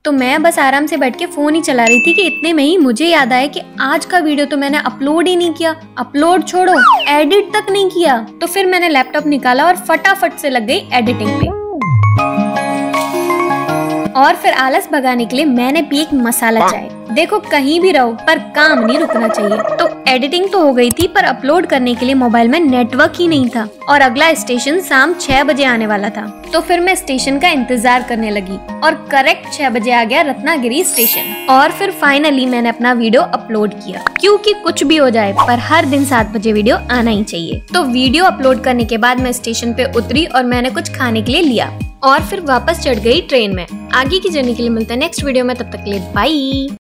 तो मैं बस आराम से बैठ के फोन ही चला रही थी कि इतने में ही मुझे याद आया कि आज का वीडियो तो मैंने अपलोड ही नहीं किया। अपलोड छोड़ो, एडिट तक नहीं किया। तो फिर मैंने लैपटॉप निकाला और फटाफट से लग गई एडिटिंग पे। और फिर आलस भगाने के लिए मैंने पी एक मसाला चाय। देखो कहीं भी रहो पर काम नहीं रुकना चाहिए। तो एडिटिंग तो हो गई थी पर अपलोड करने के लिए मोबाइल में नेटवर्क ही नहीं था और अगला स्टेशन शाम 6 बजे आने वाला था। तो फिर मैं स्टेशन का इंतजार करने लगी और करेक्ट 6 बजे आ गया रत्नागिरी स्टेशन। और फिर फाइनली मैंने अपना वीडियो अपलोड किया, क्योंकि कुछ भी हो जाए पर हर दिन 7 बजे वीडियो आना ही चाहिए। तो वीडियो अपलोड करने के बाद मैं स्टेशन पे उतरी और मैंने कुछ खाने के लिए लिया और फिर वापस चढ़ गई ट्रेन में। आगे की जर्नी के लिए मिलते हैं नेक्स्ट वीडियो में, तब तक के लिए बाय।